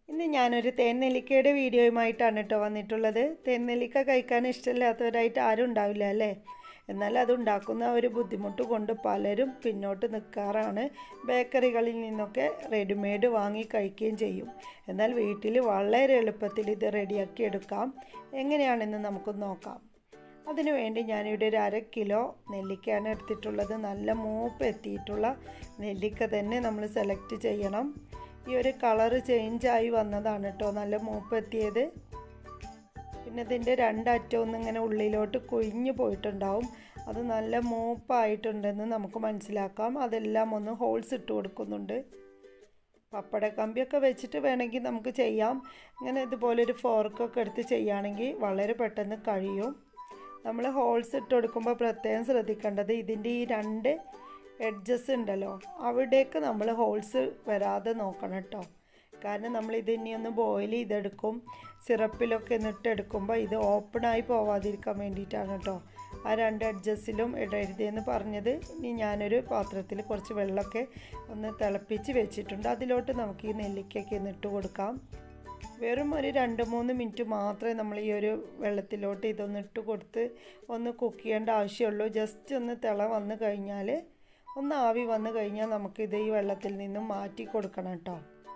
ഇന്ന് ഞാനൊരു തേൻനെല്ലിക്കയുടെ വീഡിയോയുമായിട്ടാണ് കേട്ടോ വന്നിട്ടുള്ളത്. തേൻനെല്ലിക്ക കഴിക്കാൻ ഇഷ്ടമില്ലാത്തവരായിട്ട് ആരും ഉണ്ടാവില്ല അല്ലേ? എന്നാൽ അതുണ്ടാക്കുന്ന ഒരു ബുദ്ധിമുട്ട് കൊണ്ട് പലരും പിന്നോട്ട് നിൽക്കാറാണ്. ബേക്കറികളിൽ നിന്നൊക്കെ റെഡിമെയ്ഡ് വാങ്ങി കഴിക്കുകയും ചെയ്യും. എന്നാൽ വീട്ടിൽ വളരെ എളുപ്പത്തിൽ ഇത് റെഡിയാക്കി എടുക്കാം. എങ്ങനെയാണെന്ന് നമുക്ക് നോക്കാം. അതിനുവേണ്ടി ഞാനിവിടെ ഒരു 1/2 കിലോ നെല്ലിക്കയാണ് എടുത്തിട്ടുള്ളത്. നല്ല മൂപ്പ് എത്തിയിട്ടുള്ള നെല്ലിക്ക തന്നെ നമ്മൾ സെലക്ട് ചെയ്യണം. ഈ ഒരു കളറ് ചേഞ്ചായി വന്നതാണ് കേട്ടോ നല്ല മൂപ്പ് എത്തിയത്. പിന്നെ ഇതിൻ്റെ രണ്ടറ്റവും ഇങ്ങനെ ഉള്ളിലോട്ട് കുഴിഞ്ഞു പോയിട്ടുണ്ടാവും. അത് നല്ല മൂപ്പായിട്ടുണ്ടെന്ന് നമുക്ക് മനസ്സിലാക്കാം. അതെല്ലാം ഒന്ന് ഹോൾസ് ഇട്ട് കൊടുക്കുന്നുണ്ട്. പപ്പടക്കമ്പിയൊക്കെ വെച്ചിട്ട് വേണമെങ്കിൽ നമുക്ക് ചെയ്യാം. ഇങ്ങനെ ഇതുപോലൊരു ഫോർക്കൊക്കെ എടുത്ത് ചെയ്യുകയാണെങ്കിൽ വളരെ പെട്ടെന്ന് കഴിയും. നമ്മൾ ഹോൾസ് ഇട്ട് കൊടുക്കുമ്പോൾ പ്രത്യേകം ശ്രദ്ധിക്കേണ്ടത് ഇതിൻ്റെ ഈ 2 എഡ്ജസ് ഉണ്ടല്ലോ, അവിടേക്ക് നമ്മൾ ഹോൾസ് വരാതെ നോക്കണം കേട്ടോ. കാരണം നമ്മൾ ഇതിനി ഒന്ന് ബോയിൽ ചെയ്തെടുക്കും. സിറപ്പിലൊക്കെ ഇട്ടെടുക്കുമ്പോൾ ഇത് ഓപ്പണായി പോവാതിരിക്കാൻ വേണ്ടിയിട്ടാണ് കേട്ടോ ആ 2 എഡ്ജസിലും ഇടരുതെന്ന് പറഞ്ഞത്. ഇനി ഞാനൊരു പാത്രത്തിൽ കുറച്ച് വെള്ളമൊക്കെ ഒന്ന് തിളപ്പിച്ച് വെച്ചിട്ടുണ്ട്. അതിലോട്ട് നമുക്ക് ഈ നെല്ലിക്കയൊക്കെ ഇട്ട് കൊടുക്കാം. വെറും ഒരു 2-3 മിനിറ്റ് മാത്രമേ നമ്മൾ ഈ ഒരു വെള്ളത്തിലോട്ട് ഇതൊന്ന് ഇട്ട് കൊടുത്ത് ഒന്ന് കുക്ക് ചെയ്യേണ്ട ആവശ്യമുള്ളൂ. ജസ്റ്റ് ഒന്ന് തിള വന്ന് കഴിഞ്ഞാൽ, ഒന്ന് ആവി വന്ന് കഴിഞ്ഞാൽ നമുക്കിത് ഈ വെള്ളത്തിൽ നിന്നും മാറ്റി കൊടുക്കണം കേട്ടോ.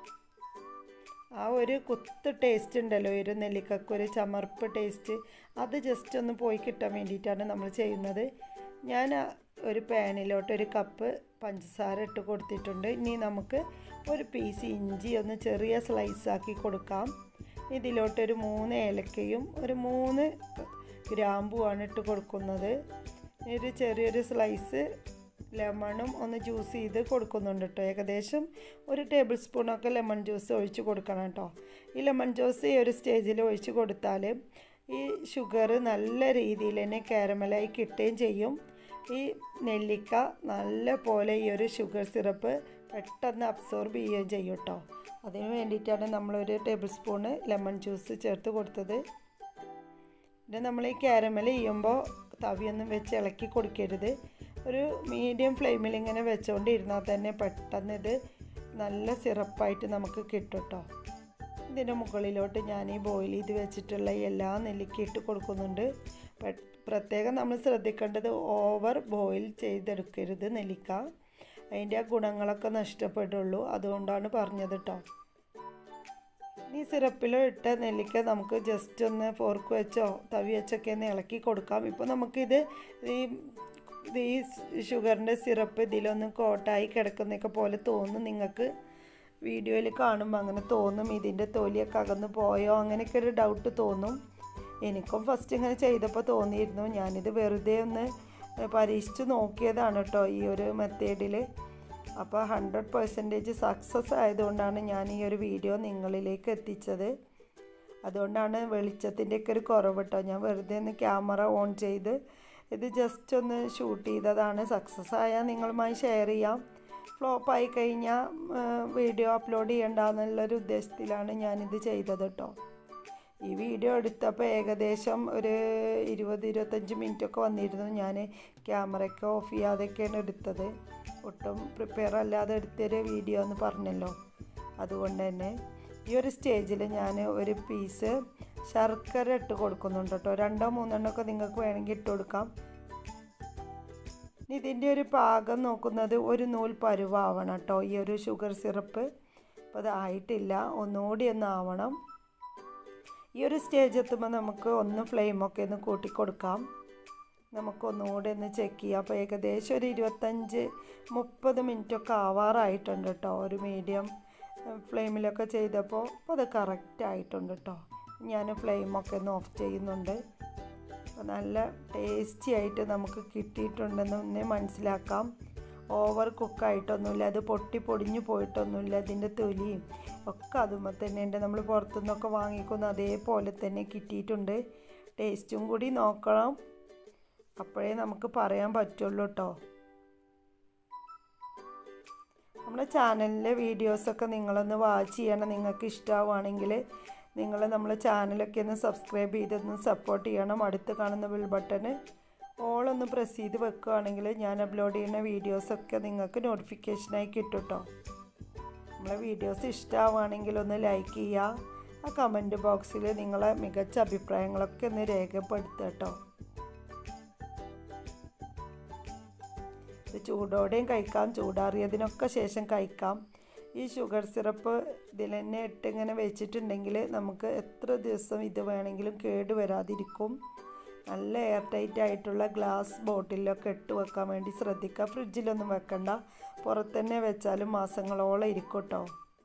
ആ ഒരു കുത്ത് ടേസ്റ്റ് ഉണ്ടല്ലോ, ഒരു നെല്ലിക്കക്കൊരു ചമർപ്പ് ടേസ്റ്റ്, അത് ജസ്റ്റ് ഒന്ന് പോയി കിട്ടാൻ വേണ്ടിയിട്ടാണ് നമ്മൾ ചെയ്യുന്നത്. ഞാൻ ഒരു പാനിലോട്ട് 1 കപ്പ് പഞ്ചസാര ഇട്ട് കൊടുത്തിട്ടുണ്ട്. ഇനി നമുക്ക് ഒരു പീസ് ഇഞ്ചി ഒന്ന് ചെറിയ സ്ലൈസാക്കി കൊടുക്കാം. ഇതിലോട്ടൊരു 3 ഏലക്കയും ഒരു 3 ഗ്രാമ്പുമാണ് ഇട്ട് കൊടുക്കുന്നത്. ഒരു ചെറിയൊരു സ്ലൈസ് ലെമണും ഒന്ന് ജ്യൂസ് ചെയ്ത് കൊടുക്കുന്നുണ്ട് കേട്ടോ. ഏകദേശം 1 ടേബിൾ സ്പൂണൊക്കെ ലെമൺ ജ്യൂസ് ഒഴിച്ച് കൊടുക്കണം കേട്ടോ. ഈ ലെമൺ ജ്യൂസ് ഈ ഒരു സ്റ്റേജിൽ ഒഴിച്ച് കൊടുത്താൽ ഈ ഷുഗർ നല്ല രീതിയിൽ തന്നെ കാരമലായി കിട്ടുകയും ചെയ്യും. ഈ നെല്ലിക്ക നല്ല പോലെ ഈ ഒരു ഷുഗർ സിറപ്പ് പെട്ടെന്ന് അബ്സോർബ് ചെയ്യുകയും ചെയ്യും കേട്ടോ. അതിന് വേണ്ടിയിട്ടാണ് നമ്മളൊരു ടേബിൾ സ്പൂണ് ലെമൺ ജ്യൂസ് ചേർത്ത് കൊടുത്തത്. പിന്നെ നമ്മൾ ഈ കാരമൽ ചെയ്യുമ്പോൾ തവിയൊന്നും വെച്ച് ഇളക്കി കൊടുക്കരുത്. ഒരു മീഡിയം ഫ്ലെയിമിൽ ഇങ്ങനെ വെച്ചുകൊണ്ടിരുന്നാൽ തന്നെ പെട്ടെന്ന് ഇത് നല്ല സിറപ്പായിട്ട് നമുക്ക് കിട്ടും കേട്ടോ. ഇതിൻ്റെ മുകളിലോട്ട് ഞാൻ ഈ ബോയിൽ ചെയ്ത് വെച്ചിട്ടുള്ള എല്ലാ നെല്ലിക്ക ഇട്ട് കൊടുക്കുന്നുണ്ട്. പ്രത്യേകം നമ്മൾ ശ്രദ്ധിക്കേണ്ടത് ഓവർ ബോയിൽ ചെയ്തെടുക്കരുത് നെല്ലിക്ക. അതിൻ്റെ ആ ഗുണങ്ങളൊക്കെ നഷ്ടപ്പെടുള്ളൂ. അതുകൊണ്ടാണ് പറഞ്ഞത് കേട്ടോ. ഈ സിറപ്പിൽ ഇട്ട നെല്ലിക്ക നമുക്ക് ജസ്റ്റ് ഒന്ന് ഫോർക്ക് വെച്ചോ തവി വെച്ചൊക്കെ ഒന്ന് ഇളക്കി കൊടുക്കാം. ഇപ്പോൾ നമുക്കിത് ഈ ഷുഗറിൻ്റെ സിറപ്പ് ഇതിലൊന്ന് കോട്ടായി കിടക്കുന്നതൊക്കെ പോലെ തോന്നും. നിങ്ങൾക്ക് വീഡിയോയിൽ കാണുമ്പോൾ അങ്ങനെ തോന്നും. ഇതിൻ്റെ തൊലിയൊക്കെ അകന്ന് പോയോ അങ്ങനെയൊക്കെ ഒരു ഡൗട്ട് തോന്നും. എനിക്കും ഫസ്റ്റ് ഇങ്ങനെ ചെയ്തപ്പോൾ തോന്നിയിരുന്നു. ഞാനിത് വെറുതെ ഒന്ന് പരീക്ഷിച്ച് നോക്കിയതാണ് കേട്ടോ ഈ ഒരു മെത്തേഡിൽ. അപ്പോൾ 100% സക്സസ് ആയതുകൊണ്ടാണ് ഞാൻ ഈ ഒരു വീഡിയോ നിങ്ങളിലേക്ക് എത്തിച്ചത്. അതുകൊണ്ടാണ് വെളിച്ചത്തിൻ്റെയൊക്കെ ഒരു കുറവ് കേട്ടോ. ഞാൻ വെറുതെ ഒന്ന് ക്യാമറ ഓൺ ചെയ്ത് ഇത് ജസ്റ്റ് ഒന്ന് ഷൂട്ട് ചെയ്തതാണ്. സക്സസ് ആയാൽ നിങ്ങളുമായി ഷെയർ ചെയ്യാം. ഫ്ലോപ്പായി കഴിഞ്ഞാൽ വീഡിയോ അപ്ലോഡ് ചെയ്യണ്ടെന്നുള്ളൊരു ഉദ്ദേശത്തിലാണ് ഞാനിത് ചെയ്തത് കേട്ടോ. ഈ വീഡിയോ എടുത്തപ്പോൾ ഏകദേശം ഒരു 20-25 മിനിറ്റൊക്കെ വന്നിരുന്നു. ഞാൻ ക്യാമറയൊക്കെ ഓഫ് ചെയ്യാതെയൊക്കെയാണ് എടുത്തത്. ഒട്ടും പ്രിപ്പയർ അല്ലാതെ എടുത്തൊരു വീഡിയോ എന്ന് പറഞ്ഞല്ലോ. അതുകൊണ്ട് തന്നെ ഈ ഒരു സ്റ്റേജിൽ ഞാൻ ഒരു പീസ് ശർക്കര ഇട്ട് കൊടുക്കുന്നുണ്ട് കേട്ടോ. 2-3 നിങ്ങൾക്ക് വേണമെങ്കിൽ ഇട്ട് കൊടുക്കാം. ഇതിൻ്റെ ഒരു പാകം നോക്കുന്നത് ഒരു നൂൽ പരുവാവണം കേട്ടോ ഈ ഒരു ഷുഗർ സിറപ്പ്. അപ്പോൾ അത് ആയിട്ടില്ല, ഒന്നുകൂടി ഒന്ന് ആവണം. ഈ ഒരു സ്റ്റേജ് എത്തുമ്പോൾ നമുക്ക് ഒന്ന് ഫ്ലെയിമൊക്കെ ഒന്ന് കൂട്ടിക്കൊടുക്കാം. നമുക്കൊന്നുകൂടി ഒന്ന് ചെക്ക് ചെയ്യാം. അപ്പോൾ ഏകദേശം ഒരു 25-30 മിനിറ്റൊക്കെ ആവാറായിട്ടുണ്ട് കേട്ടോ. ഒരു മീഡിയം ഫ്ലെയിമിലൊക്കെ ചെയ്തപ്പോൾ അപ്പോൾ അത് കറക്റ്റ് ആയിട്ടുണ്ട് കേട്ടോ. ഞാൻ ഫ്ലെയിമൊക്കെ ഒന്ന് ഓഫ് ചെയ്യുന്നുണ്ട്. അപ്പോൾ നല്ല ടേസ്റ്റി ആയിട്ട് നമുക്ക് കിട്ടിയിട്ടുണ്ടെന്ന് മനസ്സിലാക്കാം. ഓവർ കുക്കായിട്ടൊന്നുമില്ല, അത് പൊടിഞ്ഞു പോയിട്ടൊന്നുമില്ല. ഇതിൻ്റെ തൊലിയും ഒക്കെ അതുമ്പോൾ തന്നെ ഉണ്ട്. നമ്മൾ പുറത്തുനിന്നൊക്കെ വാങ്ങിക്കുന്ന അതേപോലെ തന്നെ കിട്ടിയിട്ടുണ്ട്. ടേസ്റ്റും കൂടി നോക്കണം, അപ്പോഴേ നമുക്ക് പറയാൻ പറ്റുള്ളൂ കേട്ടോ. നമ്മുടെ ചാനലിലെ വീഡിയോസൊക്കെ നിങ്ങളൊന്ന് വാച്ച് ചെയ്യണം. നിങ്ങൾക്ക് ഇഷ്ടമാവുകയാണെങ്കിൽ നിങ്ങൾ നമ്മളെ ചാനലൊക്കെ ഒന്ന് സബ്സ്ക്രൈബ് ചെയ്തൊന്ന് സപ്പോർട്ട് ചെയ്യണം. അടുത്ത് കാണുന്ന ബെൽ ബട്ടണ് ഓളൊന്ന് പ്രസ് ചെയ്ത് വെക്കുകയാണെങ്കിൽ ഞാൻ അപ്ലോഡ് ചെയ്യുന്ന വീഡിയോസൊക്കെ നിങ്ങൾക്ക് നോട്ടിഫിക്കേഷനായി കിട്ടും കേട്ടോ. നമ്മളെ വീഡിയോസ് ഇഷ്ടമാവുകയാണെങ്കിൽ ഒന്ന് ലൈക്ക് ചെയ്യുക. ആ കമൻറ്റ് ബോക്സിൽ നിങ്ങളെ മികച്ച അഭിപ്രായങ്ങളൊക്കെ ഒന്ന് രേഖപ്പെടുത്തുക കേട്ടോ. ഇത് ചൂടോടെയും കഴിക്കാം, ചൂടാറിയതിനൊക്കെ ശേഷം കഴിക്കാം. ഈ ഷുഗർ സിറപ്പ് ഇതിൽ തന്നെ ഇങ്ങനെ വെച്ചിട്ടുണ്ടെങ്കിൽ നമുക്ക് എത്ര ദിവസം ഇത് വേണമെങ്കിലും കേട് വരാതിരിക്കും. നല്ല എയർ ടൈറ്റ് ആയിട്ടുള്ള ഗ്ലാസ് ബോട്ടിലൊക്കെ ഇട്ട് വെക്കാൻ വേണ്ടി ശ്രദ്ധിക്കുക. ഫ്രിഡ്ജിലൊന്നും വെക്കണ്ട, പുറത്തുതന്നെ വെച്ചാലും മാസങ്ങളോളം ഇരിക്കും കേട്ടോ.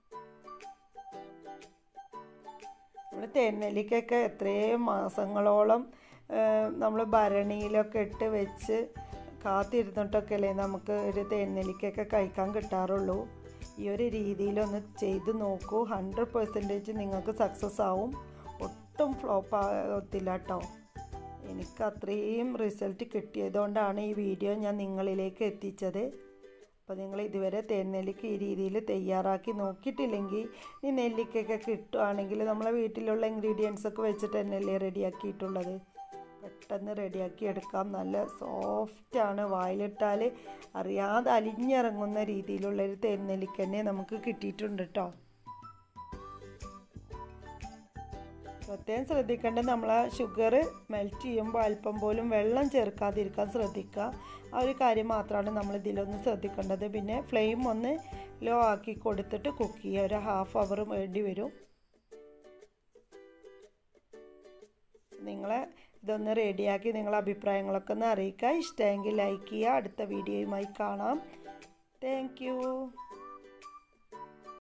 നമ്മൾ തേൻനെല്ലിക്കയൊക്കെ എത്രയും മാസങ്ങളോളം നമ്മൾ ഭരണിയിലൊക്കെ ഇട്ട് വെച്ച് കാത്തിരുന്നിട്ടൊക്കെ അല്ലേ നമുക്ക് ഒരു തേൻനെല്ലിക്കയൊക്കെ കഴിക്കാൻ കിട്ടാറുള്ളൂ. ഈ ഒരു രീതിയിലൊന്ന് ചെയ്ത് നോക്കൂ, 100% നിങ്ങൾക്ക് സക്സസ് ആവും. ഒട്ടും ഫ്ലോപ്പ് ആകത്തില്ല കേട്ടോ. എനിക്ക് അത്രയും റിസൾട്ട് കിട്ടിയതുകൊണ്ടാണ് ഈ വീഡിയോ ഞാൻ നിങ്ങളിലേക്ക് എത്തിച്ചത്. അപ്പോൾ നിങ്ങൾ ഇതുവരെ തേൻനെല്ലിക്ക ഈ രീതിയിൽ തയ്യാറാക്കി നോക്കിയിട്ടില്ലെങ്കിൽ, ഈ നെല്ലിക്കയൊക്കെ കിട്ടുകയാണെങ്കിൽ നമ്മളെ വീട്ടിലുള്ള ഇൻഗ്രീഡിയൻസൊക്കെ വെച്ചിട്ട് തന്നെയല്ലേ റെഡിയാക്കിയിട്ടുള്ളത്. പെട്ടെന്ന് റെഡിയാക്കി എടുക്കാം. നല്ല സോഫ്റ്റാണ്, വായിലിട്ടാൽ അറിയാതെ അലിഞ്ഞിറങ്ങുന്ന രീതിയിലുള്ളൊരു തേൻനെല്ലിക്ക തന്നെ നമുക്ക് കിട്ടിയിട്ടുണ്ട് കേട്ടോ. പ്രത്യേകം ശ്രദ്ധിക്കേണ്ടത് നമ്മൾ ആ ഷുഗർ മെൽറ്റ് ചെയ്യുമ്പോൾ അല്പം പോലും വെള്ളം ചേർക്കാതിരിക്കാൻ ശ്രദ്ധിക്കുക. ആ ഒരു കാര്യം മാത്രമാണ് നമ്മൾ ഇതിലൊന്ന് ശ്രദ്ധിക്കേണ്ടത്. പിന്നെ ഫ്ലെയിം ഒന്ന് ലോ ആക്കി കൊടുത്തിട്ട് കുക്ക് ചെയ്യുക. ഒരു ഹാഫ് അവർ വേണ്ടി വരും. നിങ്ങളെ ഇതൊന്ന് റെഡിയാക്കി നിങ്ങളെ അഭിപ്രായങ്ങളൊക്കെ ഒന്ന് അറിയിക്കുക. ഇഷ്ടമെങ്കിൽ ലൈക്ക് ചെയ്യുക. അടുത്ത വീഡിയോയുമായി കാണാം. Thank U.